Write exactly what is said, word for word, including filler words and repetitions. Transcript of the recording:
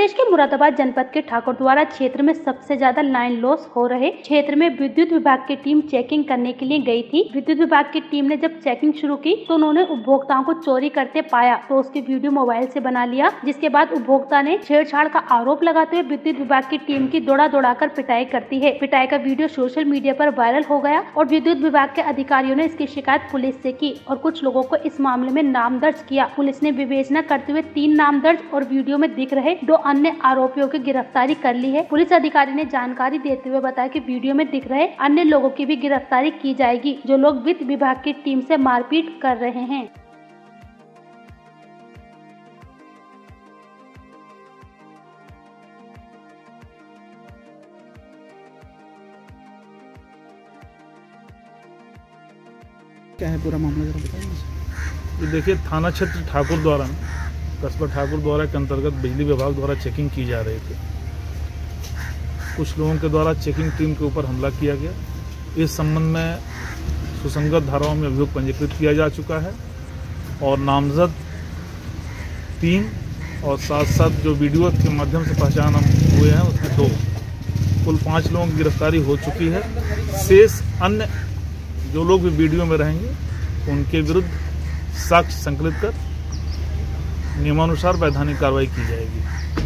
प्रदेश के मुरादाबाद जनपद के ठाकुरद्वारा क्षेत्र में सबसे ज्यादा लाइन लॉस हो रहे क्षेत्र में विद्युत विभाग की टीम चेकिंग करने के लिए गई थी। विद्युत विभाग की टीम ने जब चेकिंग शुरू की तो उन्होंने उपभोक्ताओं को चोरी करते पाया तो उसकी वीडियो मोबाइल से बना लिया, जिसके बाद उपभोक्ता ने छेड़छाड़ का आरोप लगाते हुए विद्युत विभाग की टीम की दौड़ा दौड़ा कर पिटाई करती है। पिटाई का वीडियो सोशल मीडिया पर वायरल हो गया और विद्युत विभाग के अधिकारियों ने इसकी शिकायत पुलिस से की और कुछ लोगों को इस मामले में नाम दर्ज किया। पुलिस ने विवेचना करते हुए तीन नाम दर्ज और वीडियो में दिख रहे दो अन्य आरोपियों की गिरफ्तारी कर ली है। पुलिस अधिकारी ने जानकारी देते हुए बताया कि वीडियो में दिख रहे अन्य लोगों की भी गिरफ्तारी की जाएगी जो लोग वित्त विभाग की टीम से मारपीट कर रहे हैं। क्या है पूरा मामला जरा बताइए। ये देखिए, थाना क्षेत्र ठाकुरद्वारा कस्बा ठाकुरद्वारा के अंतर्गत बिजली विभाग द्वारा चेकिंग की जा रही थी। कुछ लोगों के द्वारा चेकिंग टीम के ऊपर हमला किया गया। इस संबंध में सुसंगत धाराओं में अभियोग पंजीकृत किया जा चुका है और नामजद तीन और साथ साथ जो वीडियो के माध्यम से पहचान हम हुए हैं उसमें दो, कुल पाँच लोगों की गिरफ्तारी हो चुकी है। शेष अन्य जो लोग भी वीडियो में रहेंगे उनके विरुद्ध साक्ष्य संकलित कर नियमानुसार वैधानिक कार्रवाई की जाएगी।